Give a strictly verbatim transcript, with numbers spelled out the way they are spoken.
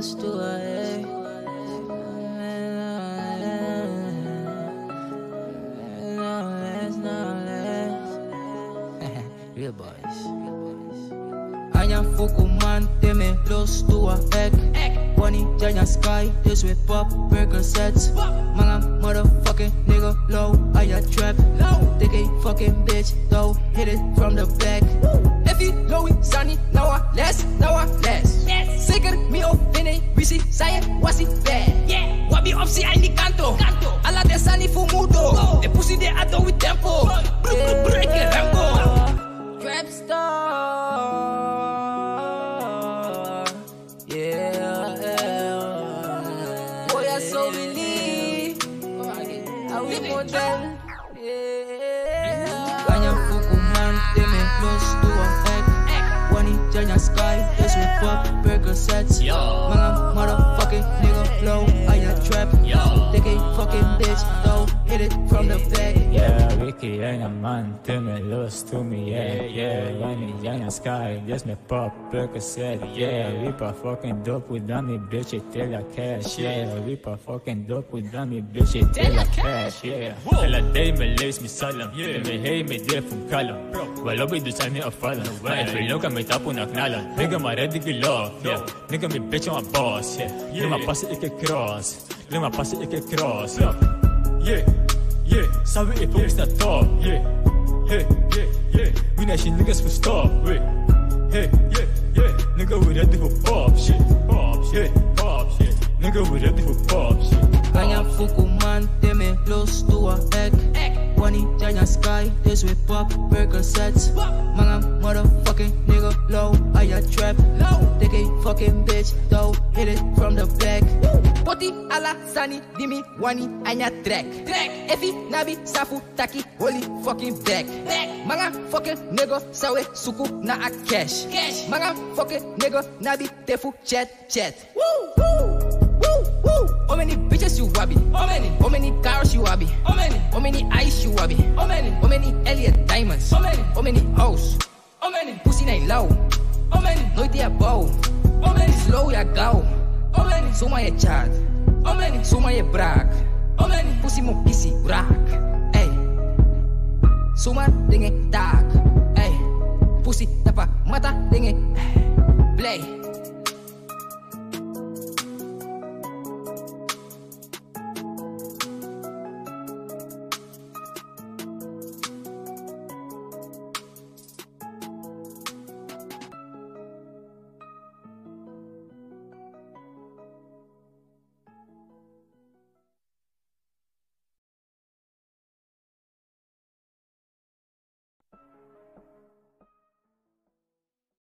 los toe, eh. Real boys. Anja fuku man, teme los toe, ek. Bunny, Janya Sky, this with pop, burger sets. Mga motherfucking nigga low, I a trap. They ain't fucking bitch, though, hit it from the back. If you low, sunny, now I less, now I less. Zeker, me op, binnen, wisi, zei was ie bad. Wabi op si ai ni kanto, ala de sunny fumudo. De pussy de ato with tempo, break it, Rambo. Trap star, yeah. Boy, I so believe, I will model, yeah. Anja fuku man, teme los toe, ek. Bunny, Janya Sky, this with pop, burger sets. Mga motherfucking nigga flow, I a trap. They ain't fucking bitch, though, hit it from the back. Yeah, Ricky Anja man, teme los to me, yeah, yeah. Bunny, Janya Sky, just me pop, burger set, yeah. We pa fucking dope with dummy bitch, it tell a cash, yeah. We pa fucking dope with dummy bitch, it tell a cash, yeah. Hela day me lees me salam, yeah. Me hey me def from kalam, walau bidusan ni afalan. Ay filo ka may tapo na knalan. Nigga ma ready to love, yeah. Nigga me bitch I'm a boss, yeah. Lima pasi ikke cross, lima pasi ikke cross, yeah. Yeah, yeah, sabi i-focus na top, yeah. Hey, yeah, yeah, we na shit niggas for stop, wait. Hey, yeah, yeah, nigga we ready for pop shit, pop shit, pop shit. Nigga we ready for pop shit. Anja fuku man, teme los toe, ek. Bunny, Janya Sky, this with pop, burger sets. Mga motherfucking nigga low, I a trap. They ain't fucking bitch, though, hit it from the back. Poti ala sani, dimi, wani, anja track. Efi, nabi, safu, taki, holy fucking back. Mga fucking nigga, sawe, suku, na a cash. Mga fucking nigga, nabi, tefu, chat, chat. Woo, woo, woo, woo. How many bitches you wabi? How many? How many cars you wabi? How many? How many eyes you wabi? How many? How many Elliot diamonds? How many? How many hoes? How many? Pussy na low. How many? Nooit ya bow. How many? Slow ya gauw. How many? Suma je chat. How many? Suma je braak. How many? Pussy mo kisi braak. Ey. Suma dingen taak. Ey. Pussy tapa mata dingen. Play.